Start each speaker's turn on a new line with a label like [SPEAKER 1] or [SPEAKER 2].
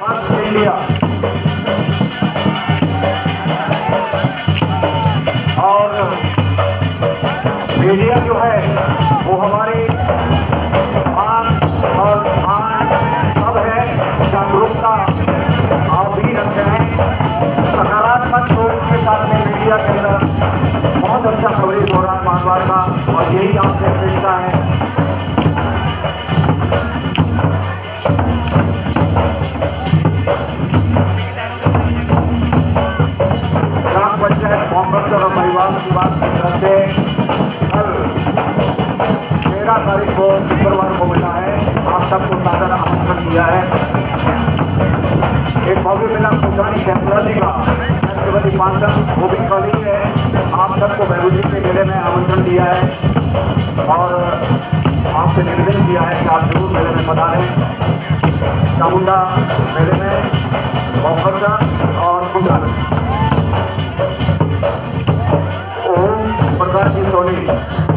[SPEAKER 1] India और media जो है वो हमारी आंख और आंख सब है। जागरूकता आप भी रखते हैं, सकारात्मक सोच के साथ में मीडिया के अंदर बहुत अच्छा कवरेज हो रहा है महाभारत का, और यही आपसे अपेक्षा है। ग्राम पंचायत मोहम्मद और परिवार की बात की तरफ से कल 13 तारीख को शुक्रवार को मिला है, आप सबको सादर आमंत्रण दिया है। एक भव्य मेला पुरानी टेक्नोलॉजी का राष्ट्रपति पांचम वो भी कल ही है, आप सबको महबूबी के मेले में आमंत्रण दिया है और आपसे निवेदन किया है कि आप जरूर मेले में पधारें। चामुंडा मेले में मोहम्मद और कुंडल ओम प्रकाश जी सोनी।